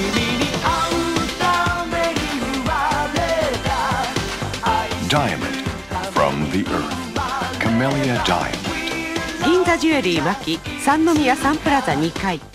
Diamond from the earth. Camellia Diamond. 銀座ジュエリーマキ三宮サンプラザ2階。